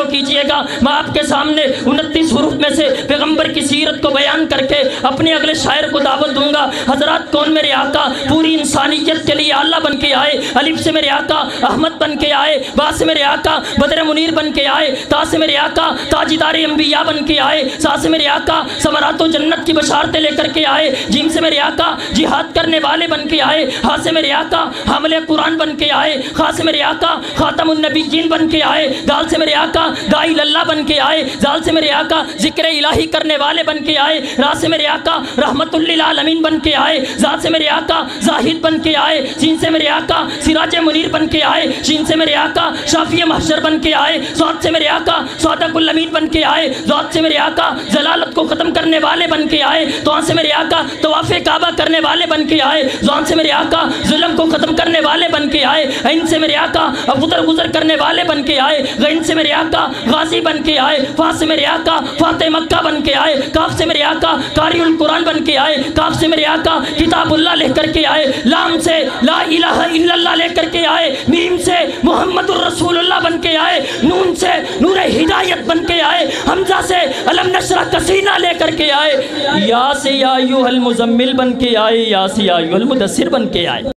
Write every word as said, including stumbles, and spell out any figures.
کیجئے گا۔ میں آپ کے سامنے انتیس حروف میں سے پیغمبر کی سیرت کو بیان کر کے اپنے اگلے شاعر کو دعوت دوں گا۔ حضرات کون میرے آقا پوری انسانیت کے لیے اللہ بن کے آئے، الف سے میرے آقا احمد بن کے آئے، با سے میرے آقا بدر منیر بن کے آئے، تا سے میرے آقا تاجدار انبیاء بن کے آئے، سا سے میرے آقا ثمرات و جنت کی بشارتیں لے کر کے آئے، جیم سے میرے آقا جہاد کرنے والے بن کے آئے، ہا سے میرے آقا حامل قرآن بن کے آئے، خا سے میرے آقا خاتم النبیین بن کے آئے، دال سے میرے آقا دائی اللہ بن کے آئے، زال سے میرے آقا ذکر الہی کرنے والے بن کے آئے، را سے میرے آقا رحمت للعالمین بن کے آئے، زال سے میرے آقا زاہد بن کے آئے، سین سے میرے آقا سراج منیر بن کے آئے، شین سے میرے آقا شافی محشر بن کے آئے، سعد سے میرے آقا صادق الامین بن کے آئے، ذات سے میرے آقا ضلالت کو ختم کرنے والے بن کے آئے، تو سے میرے آقا طواف کعبہ کرنے والے بن کے آئے، زان سے میرے آقا ظلم کو ختم کرنے والے بن کے آئے، عین سے میرے آقا ابتر گزر کرنے والے بن کے آئے، غین سے میرے آقا غازی بن کے آئے، فا سے میرے آقا فاتح مکہ بن کے آئے، کاف سے میرے آقا قاری القرآن بن کے آئے، کاف سے میرے آقا کتاب اللہ لے کر کے آئے، لام سے لا الہ الا اللہ لے کر کے آئے، میم سے محمد الرسول اللہ بن کے آئے، نون سے نور ہدایت بن کے آئے، حمزہ سے علم نشرہ کسینہ لے کر کے آئے، یا سے یا ایوہ المزمل بن کے آئے، یا سے یا ایوہ المدثر بن کے آئے۔